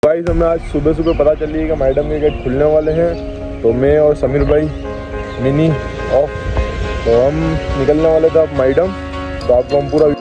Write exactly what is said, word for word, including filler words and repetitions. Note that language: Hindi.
भाई हमें आज सुबह सुबह पता चली है कि मैडम के गेट खुलने वाले हैं, तो मैं और समीर भाई मिनी ऑफ, तो हम निकलने वाले थे अब मैडम, तो आपको हम पूरा